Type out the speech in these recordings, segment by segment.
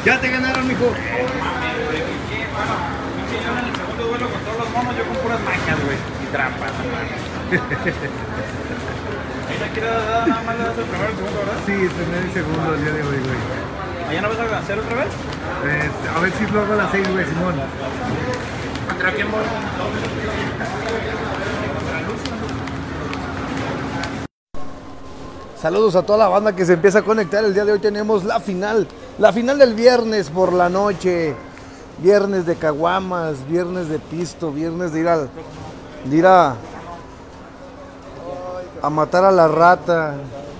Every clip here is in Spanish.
Ya te ganaron, mijo. Bueno, en el segundo duelo con todos los monos, yo con puras magias, güey. Y trampas, Ahí la quiero dar nada más le das el primero y el segundo, ¿verdad? Sí, el primer y segundo el día de hoy, güey. ¿Mañana vas a hacer otra vez? A ver si luego a las 6, güey, Simón. ¿Contra quién voy? Saludos a toda la banda que se empieza a conectar. El día de hoy tenemos la final del viernes por la noche. Viernes de caguamas, viernes de pisto, viernes de ir a matar a la rata.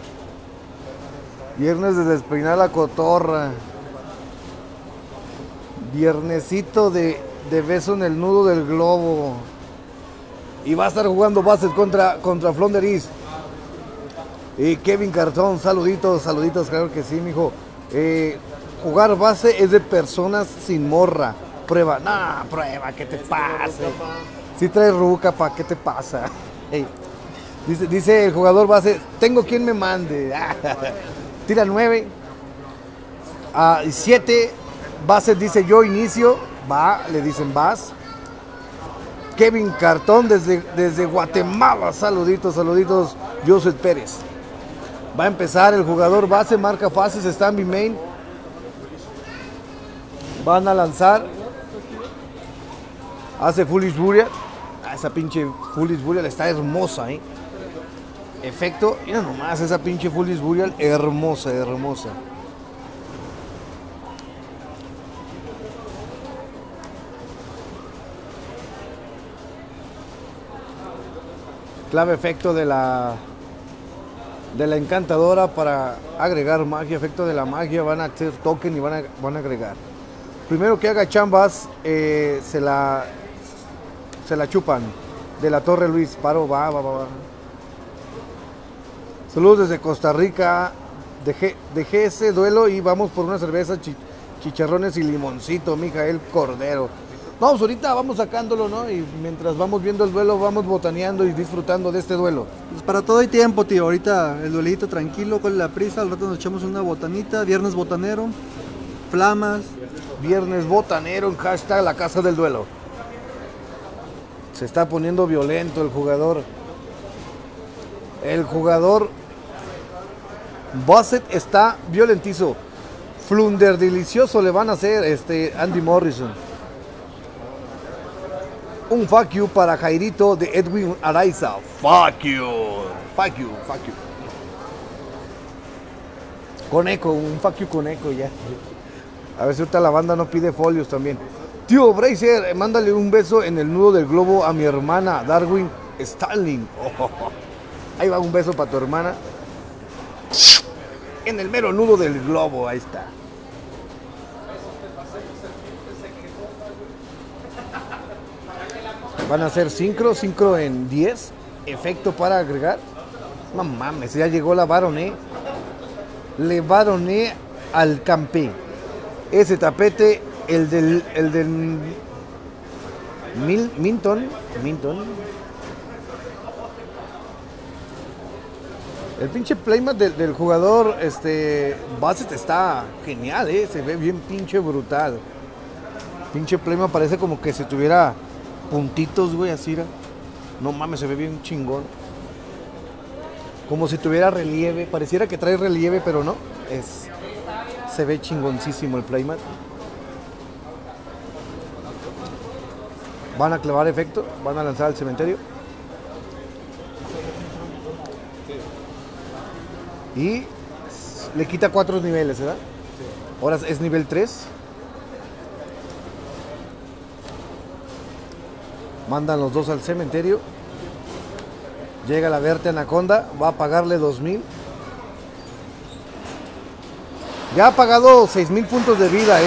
Viernes de despeinar la cotorra. Viernesito de beso en el nudo del globo. Y va a estar jugando bases contra Flonderis. Y Kevin Cartón, saluditos, claro que sí, mijo. Jugar base es de personas sin morra. Prueba, prueba, ¿qué te pasa? Si traes ruca, ¿pa' qué te pasa? Hey. Dice el jugador base, tengo quien me mande. Tira 9. 7. Bases dice yo inicio. Va, le dicen vas. Kevin Cartón desde Guatemala. Saluditos, Joseph Pérez. Va a empezar el jugador base, marca fases, stand main. Van a lanzar. Hace Foolish Burial. Esa pinche Foolish Burial está hermosa, Efecto, mira nomás esa pinche Foolish Burial, hermosa. Clave efecto de la encantadora para agregar magia, efecto de la magia, van a hacer token y van a agregar. Primero que haga chambas, se la chupan. De la Torre Luis, paro, va. Saludos desde Costa Rica, dejé ese duelo y vamos por una cerveza, chicharrones y limoncito, Mijael Cordero. No, pues ahorita vamos sacándolo, ¿no? Y mientras vamos viendo el duelo, vamos botaneando y disfrutando de este duelo. Pues para todo hay tiempo, tío. Ahorita el duelito tranquilo, con la prisa. Al rato nos echamos una botanita. Viernes botanero. Flamas. Viernes botanero en hashtag la casa del duelo. Se está poniendo violento el jugador. El jugador Bassett está violentizo. Flunder delicioso le van a hacer Andy Morrison. Un fuck you para Jairito de Edwin Araiza. Fuck you. Con eco, un fuck you con eco ya. A ver si ahorita la banda no pide folios también. Tío Bracer, mándale un beso en el nudo del globo a mi hermana Darwin Starling. Ahí va un beso para tu hermana. En el mero nudo del globo, ahí está. Van a hacer sincro en 10. Efecto para agregar. No mames, ya llegó la Baroné. Le Baroné al Campé. Ese tapete, el del Minton. El pinche playmat del jugador Bassett está genial, se ve bien pinche brutal. Pinche playmat parece como que se tuviera puntitos, güey, así. No mames, se ve bien chingón. Como si tuviera relieve, pareciera que trae relieve, pero no. Se ve chingoncísimo el playmat. Van a clavar efecto, van a lanzar al cementerio. Y le quita 4 niveles, ¿verdad? Ahora es nivel 3. Mandan los dos al cementerio. Llega la Verte Anaconda. Va a pagarle 2000. Ya ha pagado 6000 puntos de vida,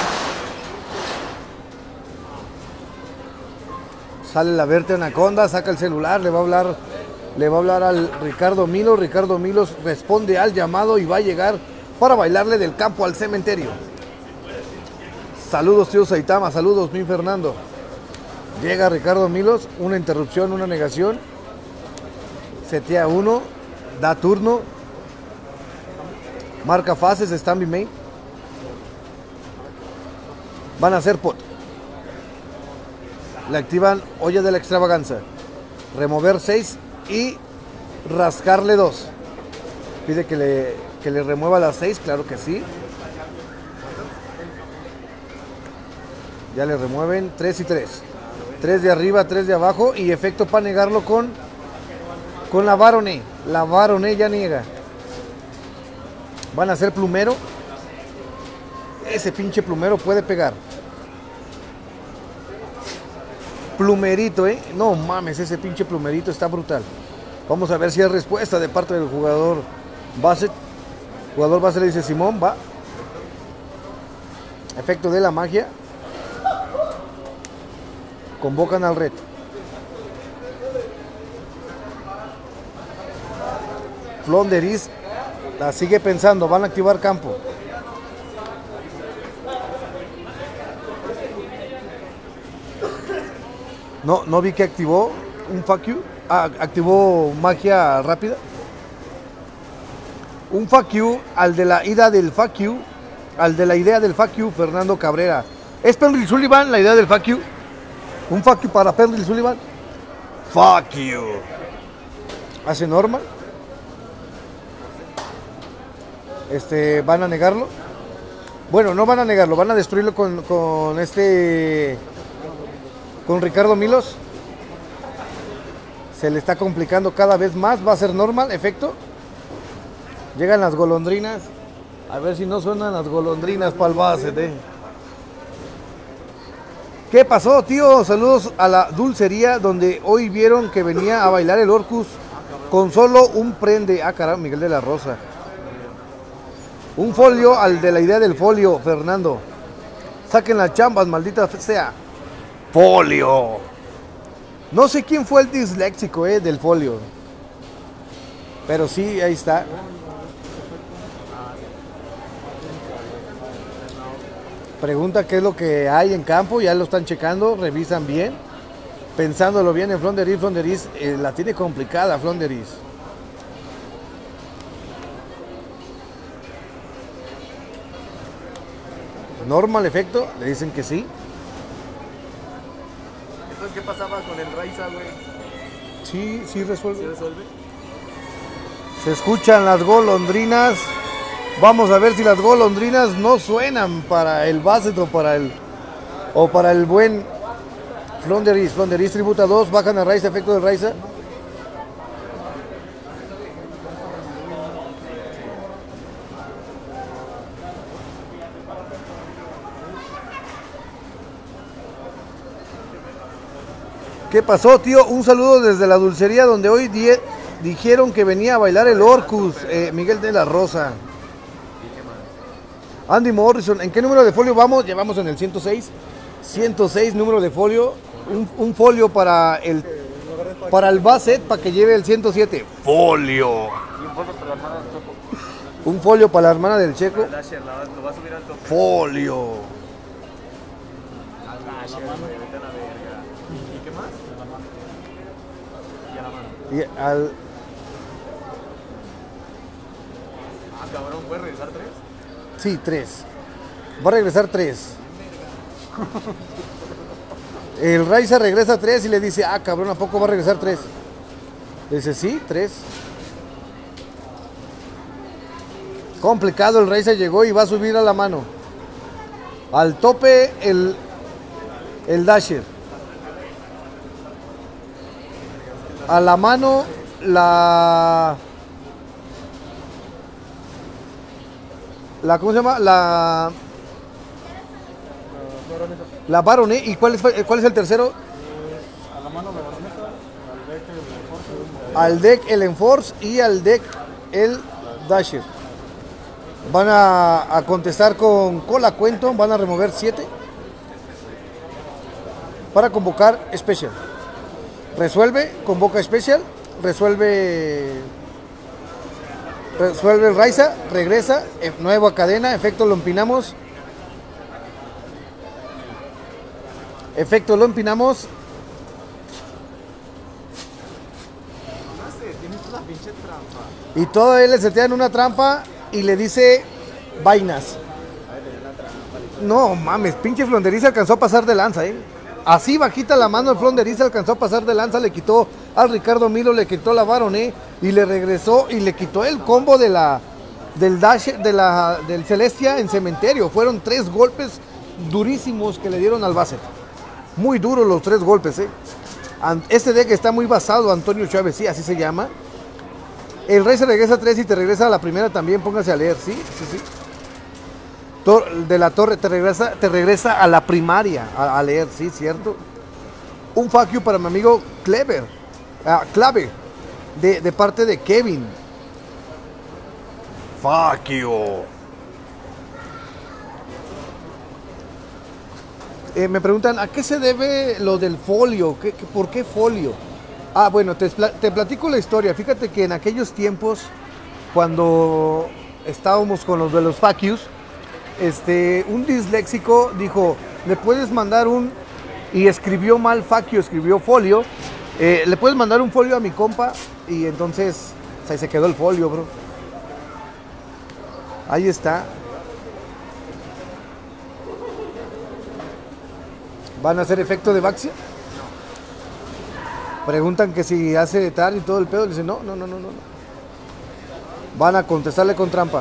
Sale la Verte Anaconda, saca el celular, le va a hablar al Ricardo Milos. Ricardo Milos responde al llamado y va a llegar para bailarle del campo al cementerio. Saludos, tío Saitama, saludos, mi Fernando. Llega Ricardo Milos, una interrupción, una negación. Setea 1, da turno. Marca fases, stand main. Van a hacer pot. Le activan olla de la extravaganza. Remover 6 y rascarle 2. Pide que le remueva las 6, claro que sí. Ya le remueven 3 y 3. 3 de arriba, 3 de abajo. Y efecto para negarlo con la Barone. La Barone ya niega. Van a hacer plumero. Ese pinche plumero puede pegar. Plumerito, no mames, ese pinche plumerito está brutal. Vamos a ver si hay respuesta de parte del jugador Bassett. Jugador Bassett le dice Simón, va. Efecto de la magia. Convocan al reto. Flonderis la sigue pensando, van a activar campo. No vi que activó un fuck you. Activó magia rápida. Un fuck you al de la ida del fuck you. Al de la idea del fuck you, Fernando Cabrera. ¿Es Penril Sullivan la idea del fuck you? Un fuck you para Penril Sullivan. Fuck you. Hace normal. Van a negarlo. Bueno, no van a negarlo, van a destruirlo con Ricardo Milos. Se le está complicando cada vez más. Va a ser normal, efecto. Llegan las golondrinas. A ver si no suenan las golondrinas para el base, ¿Qué pasó, tío? Saludos a la dulcería donde hoy vieron que venía a bailar el Orcus con solo un prende. Ah, caramba, Miguel de la Rosa. Un folio al de la idea del folio, Fernando. Saquen las chambas, maldita sea. Folio. No sé quién fue el disléxico del folio. Pero sí, ahí está. Pregunta qué es lo que hay en campo. Ya lo están checando, revisan bien. Pensándolo bien en Flonderis. Flonderis la tiene complicada, Flonderis. Normal efecto, le dicen que sí. Entonces, ¿qué pasaba con el Raiza, güey? Sí resuelve. ¿Sí resuelve? Se escuchan las golondrinas. Vamos a ver si las golondrinas no suenan para el Bassett o para el buen Flonderis. Flonderis tributa 2, bajan a Raiza, efecto de Raiza. ¿Qué pasó, tío? Un saludo desde la dulcería donde hoy dijeron que venía a bailar el Orcus, Miguel de la Rosa. Andy Morrison, ¿en qué número de folio vamos? Llevamos en el 106. 106 número de folio. Un folio para el Bassett para que lleve el 107. Folio. Un folio para la hermana del Checo. Lo va a subir al tope. Folio. ¿Y qué más? Y a la mano. Y al... Cabrón, ¿puedes regresar 3? Sí, 3. Va a regresar 3. El Raiza regresa 3 y le dice, cabrón, ¿a poco va a regresar 3? Le dice, sí, 3. Complicado, el Raiza llegó y va a subir a la mano. Al tope el Dasher. A la mano ¿cómo se llama? La Barone. ¿Y cuál es el tercero? A la mano de Baroneta, al deck el Enforce y al deck el Dasher. Van a contestar con cola cuento, van a remover 7 para convocar Special. Resuelve, convoca Special, resuelve el Raiza, regresa, nueva cadena, efecto lo empinamos. Efecto lo empinamos. Tienes una pinche trampa. Y todo él le setean una trampa y le dice vainas. No mames, pinche Flonderiz alcanzó a pasar de lanza, Así bajita la mano el Flonderiz alcanzó a pasar de lanza, le quitó al Ricardo Milo, le quitó la Baroné y le regresó y le quitó el combo del dash del Celestia en Cementerio. Fueron 3 golpes durísimos que le dieron al Basset. Muy duros los 3 golpes, Este deck está muy basado, Antonio Chávez, sí, así se llama. El Rey se regresa a 3 y te regresa a la primera también, póngase a leer, sí. De la Torre te regresa a la primaria a leer, sí, cierto. Un fuck you para mi amigo Clave, de parte de Kevin. Fuck you. Me preguntan, ¿a qué se debe lo del folio? ¿Por qué folio? Ah, bueno, te platico la historia. Fíjate que en aquellos tiempos, cuando estábamos con los de los fuck yous, un disléxico dijo, ¿le puedes mandar y escribió mal fuck you, escribió folio, ¿le puedes mandar un folio a mi compa? Y entonces, ahí se quedó el folio, bro. Ahí está. ¿Van a hacer efecto de Baxia? No. Preguntan que si hace tal y todo el pedo. Le dicen, no. Van a contestarle con trampa.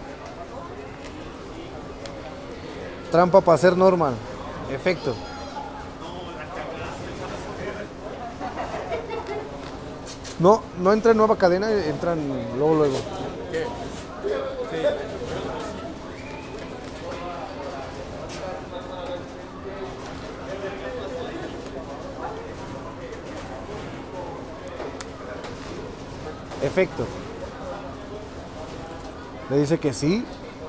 Trampa para hacer normal. Efecto. No entra en nueva cadena, entran luego. ¿Qué? Sí. Efecto. Le dice que sí.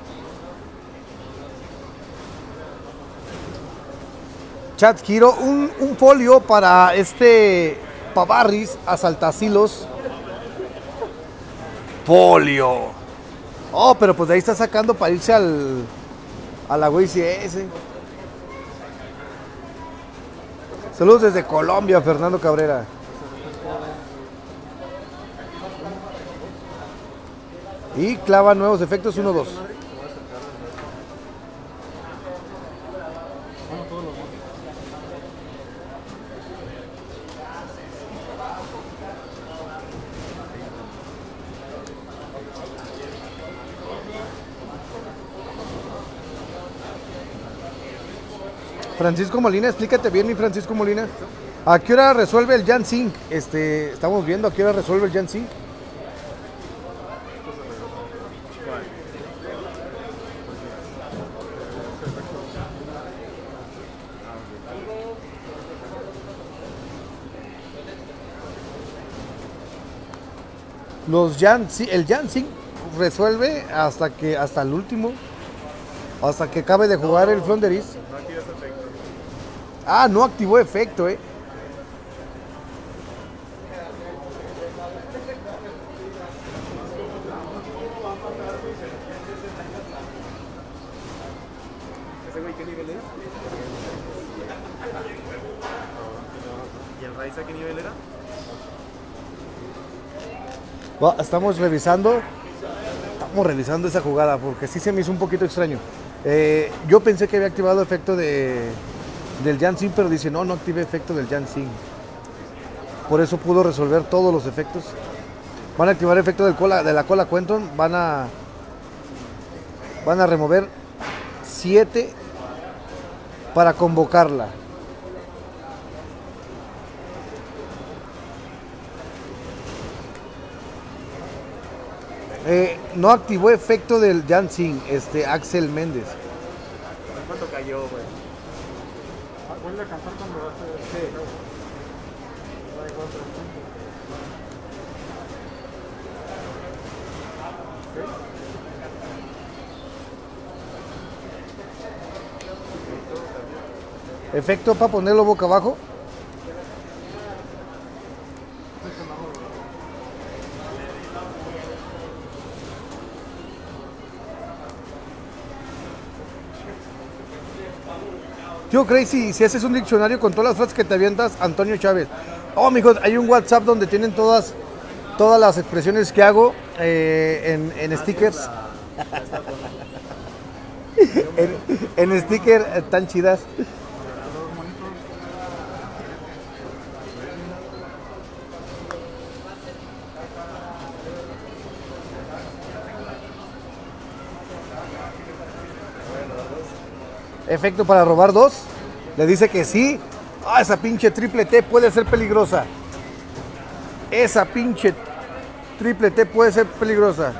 Chat, quiero un folio para Pavarris, Asaltasilos. Folio. Oh, pero pues de ahí está sacando para irse a la WCS. Saludos desde Colombia, Fernando Cabrera. Y clava nuevos efectos 1-2. Francisco Molina, explícate bien, mi Francisco Molina. ¿A qué hora resuelve el Jan Sync? Estamos viendo a qué hora resuelve el Jan Sync. El Jan Sync resuelve hasta el último, hasta que acabe de jugar el Flonderiz. No activas efecto. Ah, no activó efecto, Ese güey, ¿qué nivel es? ¿Y el Raiza qué nivel era? Estamos revisando esa jugada porque sí se me hizo un poquito extraño. Yo pensé que había activado efecto del Jan Sync, pero dice no active efecto del Jan Sync. Por eso pudo resolver todos los efectos. Van a activar efecto de la cola Quenton. Van a remover 7 para convocarla. No activó efecto del Jan Sync, Axel Méndez. ¿Cuánto cayó, güey? Vuelve a cantar cuando hace... Sí. Efecto para ponerlo boca abajo. Tío Crazy, si haces un diccionario con todas las frases que te avientas, Antonio Chávez. Oh, mijo, hay un WhatsApp donde tienen todas las expresiones que hago en stickers. en sticker tan chidas. Efecto para robar 2. Le dice que sí. Ah, esa pinche triple T puede ser peligrosa. Esa pinche triple T puede ser peligrosa.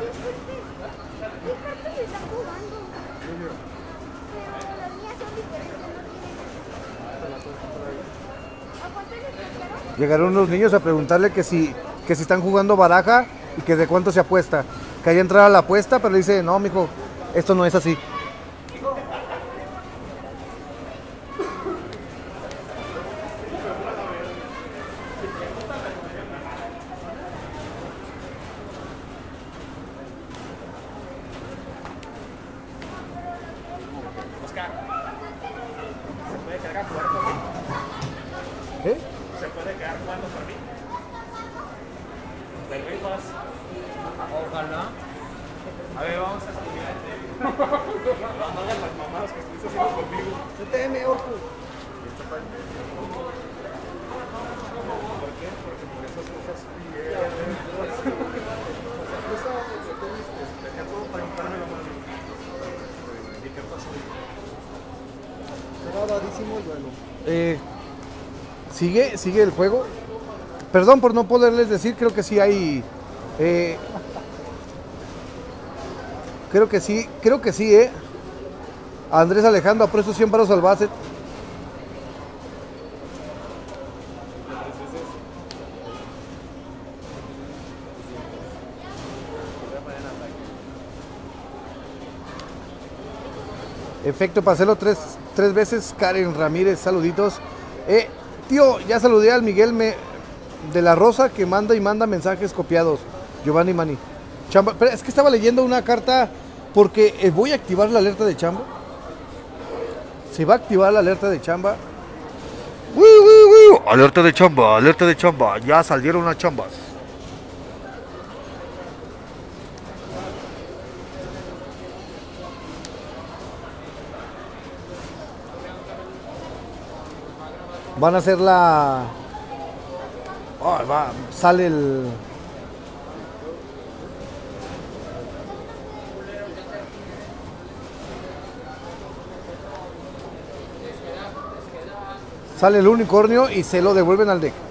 Llegaron unos niños a preguntarle que si están jugando baraja y que de cuánto se apuesta. Que haya entrado a la apuesta, pero dice, no, mijo, esto no es así. ¿Eh? ¿Se puede quedar jugando por mí? ¿Te rifas? Ojalá. A ver, vamos a estudiar. No hagas las mamadas que estuviste haciendo conmigo. CTM, Orco. ¿Por qué? Porque por esas cosas pierdes. Dejé todo para quitarme la mano. ¿Y qué pasó? Grabadísimo el duelo. Sigue el juego. Perdón por no poderles decir, creo que sí hay. Creo que sí, Andrés Alejandro, apuesto 100 varos al base. Efecto para hacerlo tres veces. Karen Ramírez, saluditos. Tío, ya saludé al Miguel de la Rosa que manda y manda mensajes copiados. Giovanni Mani. Chamba, pero es que estaba leyendo una carta porque voy a activar la alerta de chamba. Se va a activar la alerta de chamba. Alerta de chamba, alerta de chamba. Ya salieron las chambas. Van a hacer la... Oh, sale el... Sale el unicornio y se lo devuelven al deck.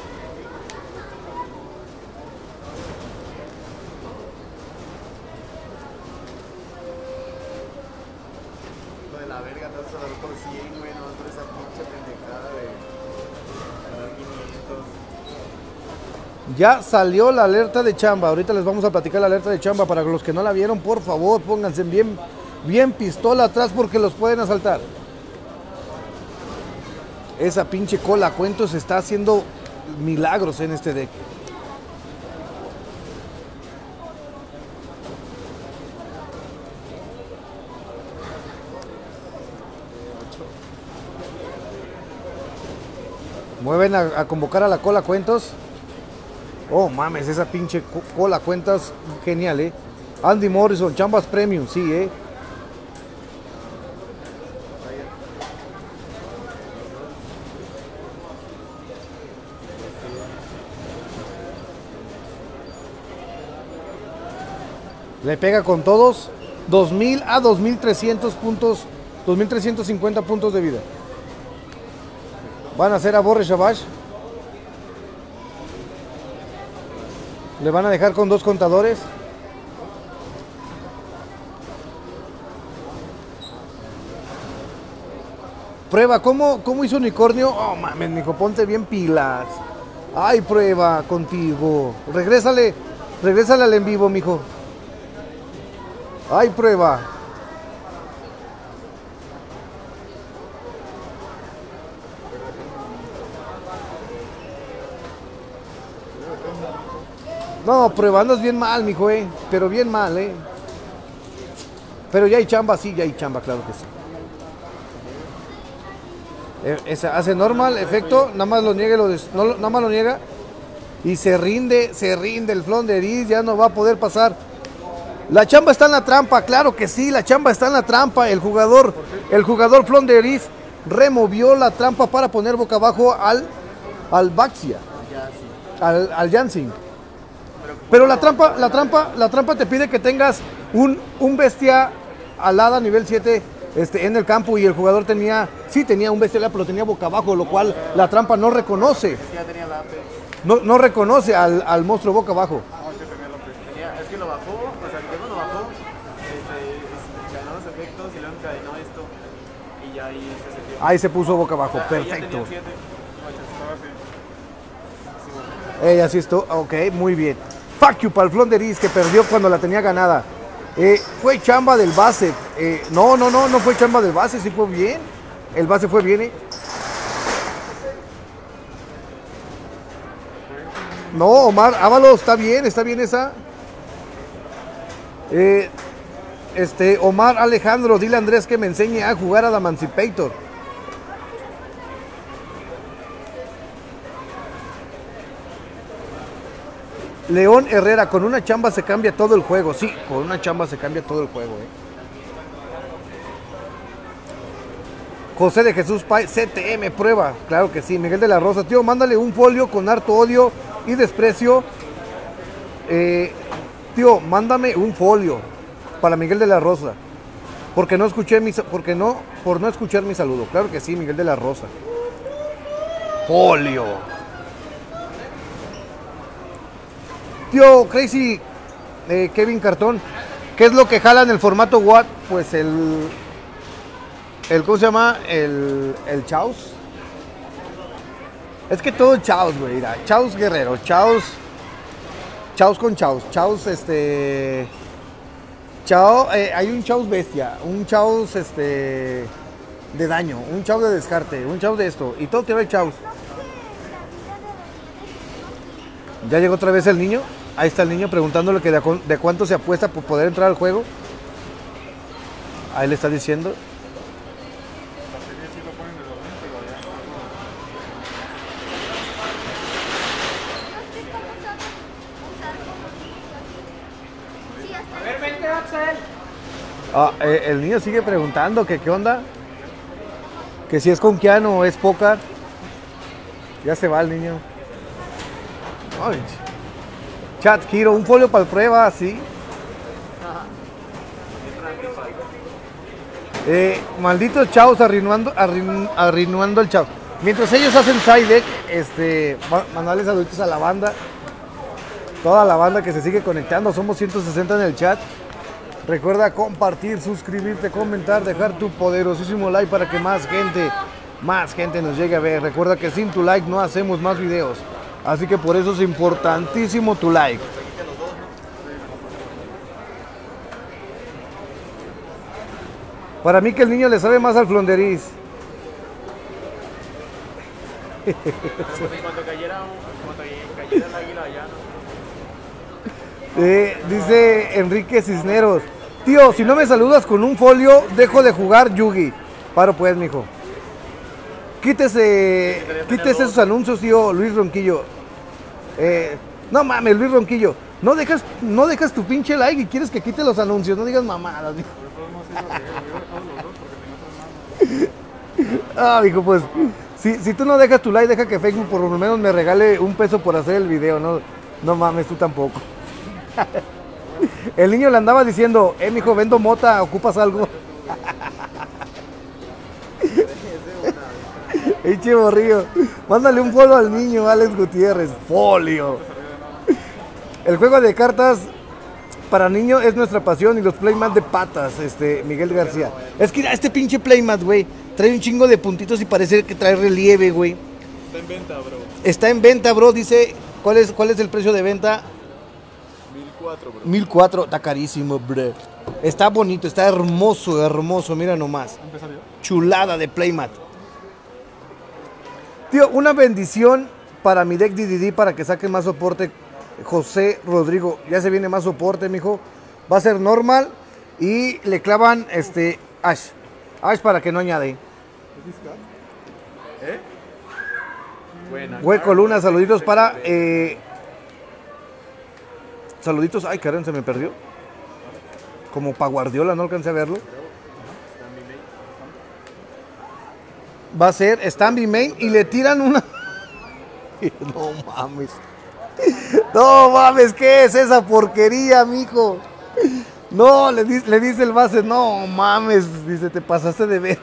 Lo de la verga, no se lo doy por 100, güey, no por esa pinche pendejada de 500. Ya salió la alerta de chamba. Ahorita les vamos a platicar la alerta de chamba. Para los que no la vieron, por favor, pónganse bien pistola atrás porque los pueden asaltar. Esa pinche cola cuentos está haciendo milagros en este deck. Mueven a convocar a la cola cuentos. Oh mames, esa pinche cola cuentas genial, Andy Morrison, chambas premium, sí, Le pega con todos. 2000 a 2300 puntos. 2350 puntos de vida. Van a hacer a Borre Shabash. Le van a dejar con 2 contadores. Prueba, ¿cómo hizo Unicornio? Oh mames, mijo, ponte bien pilas. Ay, Prueba, contigo. Regrésale al en vivo, mijo. Ay, Prueba. No, Prueba, andas bien mal, mijo, pero bien mal, Pero ya hay chamba, sí, ya hay chamba, claro que sí. Hace normal, efecto, nada más lo niega, nada más lo niega. Y se rinde el Flonderis, ya no va a poder pasar. La chamba está en la trampa, claro que sí, la chamba está en la trampa. El jugador Flonderis removió la trampa para poner boca abajo al Baxia, al Jansing. Pero la trampa te pide que tengas un bestia alada nivel 7 en el campo, y el jugador tenía un bestia alada, pero lo tenía boca abajo, lo cual la trampa no reconoce. Ya tenía la AP. No reconoce al monstruo boca abajo. Es que lo bajó, o sea, el tema lo bajó, ganó los efectos y luego encadenó esto. Y ya ahí se setió. Ahí se puso boca abajo, Ya perfecto. tenía 7. Así esto, ok, muy bien. Fuck you para el Flonderis, que perdió cuando la tenía ganada. Fue chamba del base. No fue chamba del base, sí fue bien. El base fue bien. No, Omar Ábalos, está bien esa. Omar Alejandro, dile a Andrés que me enseñe a jugar a Emancipator. León Herrera, con una chamba se cambia todo el juego. Sí, con una chamba se cambia todo el juego. José de Jesús Pay, CTM, prueba. Claro que sí. Miguel de la Rosa, tío, mándale un folio con harto odio y desprecio. Tío, mándame un folio para Miguel de la Rosa. Por no escuchar mi saludo. Claro que sí, Miguel de la Rosa. Folio. Tío Crazy, Kevin Cartón, ¿qué es lo que jala en el formato WAT? Pues ¿cómo se llama? El Chaos. Es que todo Chaos, güey, mira, Chaos Guerrero, Chaos con Chaos, Chaos, hay un Chaos Bestia, un Chaos, de daño, un Chaos de descarte, un Chaos de esto, y todo tiene Chaos. ¿Ya llegó otra vez el niño? Ahí está el niño preguntándole que de cuánto se apuesta por poder entrar al juego. Ahí le está diciendo. A ver, vente, Axel. El niño sigue preguntando que qué onda. Que si es con Keanu o es Pócar. Ya se va el niño. Ay. Chat Hero, un folio para prueba, sí. Malditos chavos arruinando el chavo. Mientras ellos hacen side deck, mandarles saluditos a la banda. Toda la banda que se sigue conectando, somos 160 en el chat. Recuerda compartir, suscribirte, comentar, dejar tu poderosísimo like para que más gente nos llegue a ver. Recuerda que sin tu like no hacemos más videos. Así que por eso es importantísimo tu like. Para mí que el niño le sabe más al Flonderis. Cuando cayera el águila allá, ¿no? Dice Enrique Cisneros. Tío, si no me saludas con un folio, dejo de jugar Yugi. Paro pues, mijo. Quítese esos anuncios, tío Luis Ronquillo. No mames, Luis Ronquillo. No dejas tu pinche like y quieres que quite los anuncios. No digas mamadas, mijo. Mijo, pues. Si tú no dejas tu like, deja que Facebook por lo menos me regale $1 por hacer el video. No mames, tú tampoco. El niño le andaba diciendo, mijo, vendo mota, ¿ocupas algo? Eche borrillo. Mándale un folio al niño, Alex Gutiérrez. Folio. El juego de cartas para niños es nuestra pasión y los playmats de patas, Miguel García. Es que este pinche playmat, güey, trae un chingo de puntitos y parece que trae relieve, güey. Está en venta, bro. Está en venta, bro. Dice, ¿cuál es el precio de venta? 1,400, bro. 1,400, está carísimo, bro. Está bonito, está hermoso, mira nomás. Chulada de playmat. Tío, una bendición para mi deck DDD para que saque más soporte. José Rodrigo, ya se viene más soporte, mijo. Va a ser normal y le clavan Ash para que no añade. Buena. Hueco Luna, saluditos para saluditos, ay caramba, se me perdió. como pa' Guardiola, no alcancé a verlo. Va a ser Stanby Main y le tiran una... No mames. No mames, ¿qué es esa porquería, mijo? No, le dice el base, no mames, dice, te pasaste de ver.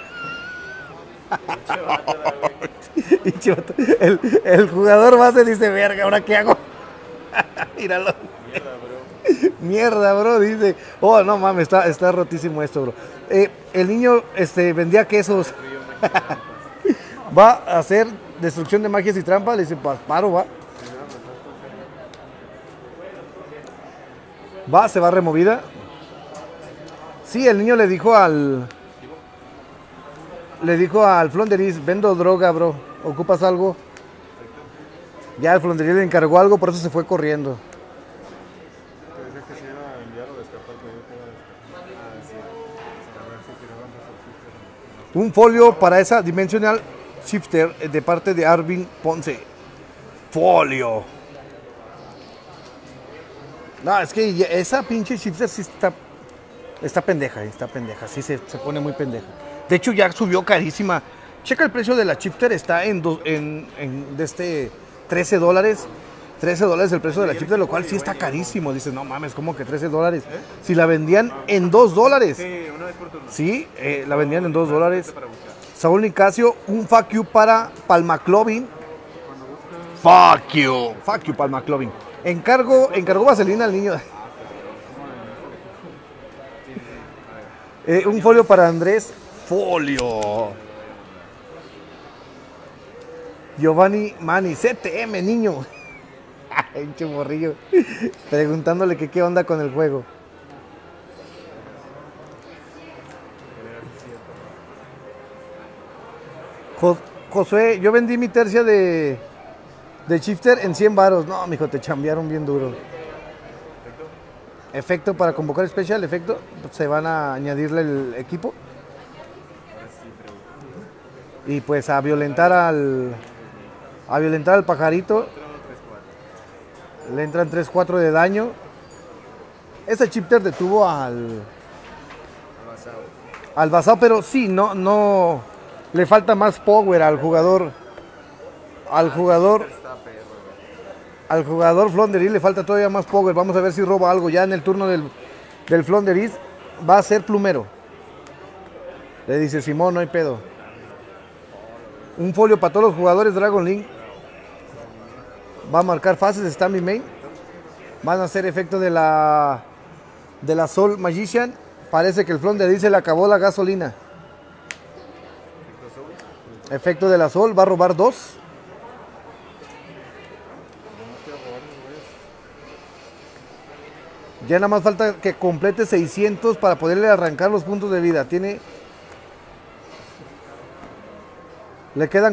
El jugador base dice, verga, ¿ahora qué hago? Míralo. Mierda, bro, dice. Oh, no mames, está rotísimo esto, bro. El niño vendía quesos. Va a hacer destrucción de magias y trampas. Le dice, paro, va. Va, se va removida. Sí, el niño le dijo al Flonderis, vendo droga, bro. ¿Ocupas algo? Ya el Flonderis le encargó algo, por eso se fue corriendo. Un folio para esa Dimensional Shifter de parte de Arvin Ponce. Folio. No, es que esa pinche Shifter sí está pendeja, sí se pone muy pendeja. De hecho ya subió carísima. Checa el precio de la Shifter, está en $13. $13 el precio de la Shifter, lo cual sí está carísimo. Dices, no mames, ¿cómo que $13? Si la vendían en $2. Sí, una vez por turno. Sí, la vendían en $2. Saúl Nicasio, un fuck you para Palmaclovin. Fuck you Palmaclovin. Encargó vaselina al niño. Un folio para Andrés. Folio. Giovanni Mani, CTM, niño. Un chumorrillo. Preguntándole que qué onda con el juego. Josué, yo vendí mi tercia de Shifter en 100 varos. No, mijo, te chambearon bien duro. Efecto para convocar especial, efecto. Se van a añadirle el equipo. Y pues a violentar al pajarito. Le entran 3-4 de daño. Ese Shifter detuvo al basado, pero sí, no le falta más power al jugador. Al jugador Flonderis le falta todavía más power. Vamos a ver si roba algo. Ya en el turno del Flonderis va a ser plumero. Le dice Simón, no hay pedo. Un folio para todos los jugadores Dragon Link. Va a marcar fases, Stanby Main. Van a hacer efecto de la Soul Magician. Parece que el Flonderis se le acabó la gasolina. Efecto de la Soul, va a robar 2. Ya nada más falta que complete 600 para poderle arrancar los puntos de vida. Le quedan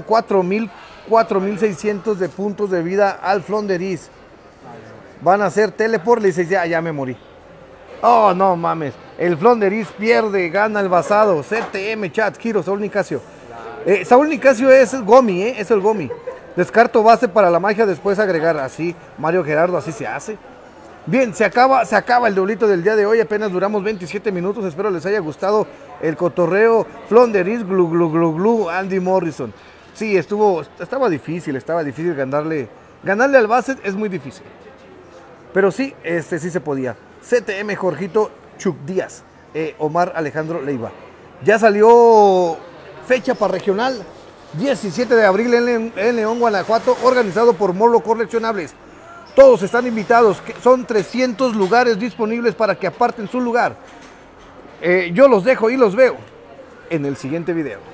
4,600 de puntos de vida al Flonderis. Van a hacer teleport. Le dice, ya me morí. Oh, no mames. El Flonderis pierde, gana el basado. CTM, chat, Giro, Saúl Nicasio. Saúl Nicasio es el Gomi, es el Gomi. Descarto base para la magia, después agregar. Así, Mario Gerardo, así se hace. Bien, se acaba el duelito del día de hoy. Apenas duramos 27 minutos. Espero les haya gustado el cotorreo. Flonderis, glu, Andy Morrison. Sí, estaba difícil ganarle al base, es muy difícil. Pero sí, sí se podía. CTM, Jorgito Chuc Díaz, Omar Alejandro Leiva. Ya salió fecha para regional, 17 de abril en León, Guanajuato, organizado por Morlo Coleccionables. Todos están invitados, son 300 lugares disponibles para que aparten su lugar. Yo los dejo y los veo en el siguiente video.